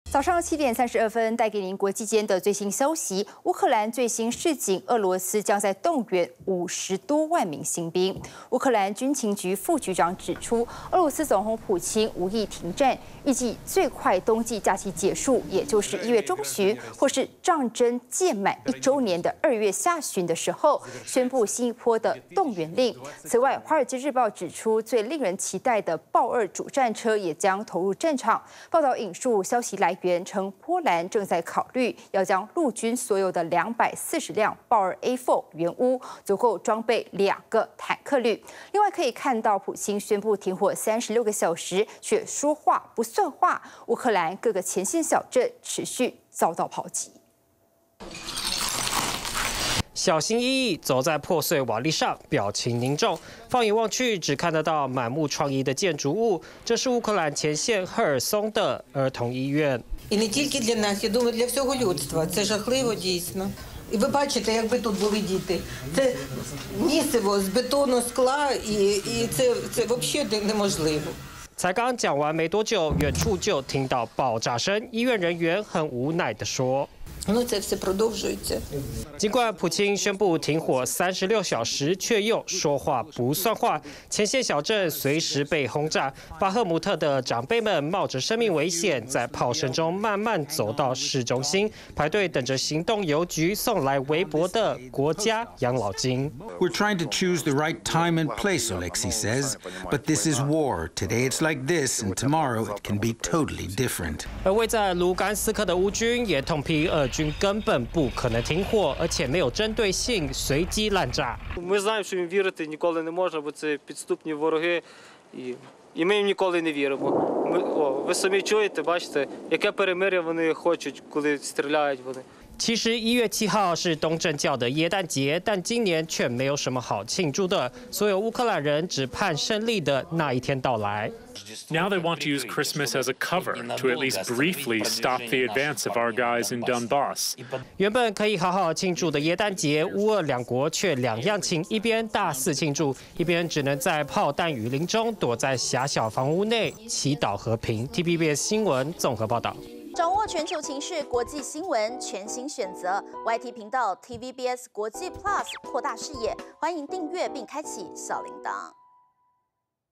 早上7点32分，带给您国际间的最新消息。乌克兰最新示警，俄罗斯将在动员50多万名新兵。乌克兰军情局副局长指出，俄罗斯总统普京无意停战，预计最快冬季假期结束，也就是1月中旬，或是战争届满1周年的2月下旬的时候，宣布新一波的动员令。此外，《华尔街日报》指出，最令人期待的豹2主战车也将投入战场。报道引述消息来源称，波兰正在考虑要将陆军所有的240辆豹2 A4 原屋，足够装备2个坦克旅。另外可以看到，普京宣布停火36个小时，却说话不算话。乌克兰各个前线小镇持续遭到炮击。 小心翼翼走在破碎瓦砾上，表情凝重。放眼望去，只看得到满目疮痍的建筑物。这是乌克兰前线赫尔松的儿童医院。 І не тільки для нас, я думаю, для всього людства. Це жахливо дійсно. І ви бачите, якби тут були діти. Це місиво з бетону, скла, і це взагалі неможливо. 才刚讲完没多久，远处就听到爆炸声。医院人员很无奈地说。 Ну, це все продовжується. 尽管普京宣布停火36小时，却又说话不算话。前线小镇随时被轰炸，巴赫姆特的长辈们冒着生命危险，在炮声中慢慢走到市中心，排队等着行动邮局送来微薄的国家养老金。 We're trying to choose the right time and place, Alexei says. But this is war. Today it's like this, and tomorrow it can be totally different. 而位在卢甘斯克的乌军也痛批俄军根本不可能停火，而且没有针对性，随机滥炸。 Ми знаємо, що їм вірити ніколи не можна, бо це підступні вороги, і ми їм ніколи не віримо. Ви самі чуєте, бачите, яке перемир'я вони хочуть, коли стріляють вони. 其实1月7号是东正教的耶诞节，但今年却没有什么好庆祝的。所有乌克兰人只盼胜利的那一天到来。 Now they want to use Christmas as a cover to at least briefly stop the advance of our guys in Donbass. 原本可以好好庆祝的耶诞节，乌俄两国却两样情，一边大肆庆祝，一边只能在炮弹雨林中躲在狭小房屋内祈祷和平。TVBS 新闻综合报道。 掌握全球情势、国际新闻，全新选择 YT 频道 TVBS 国际 Plus， 扩大视野。欢迎订阅并开启小铃铛。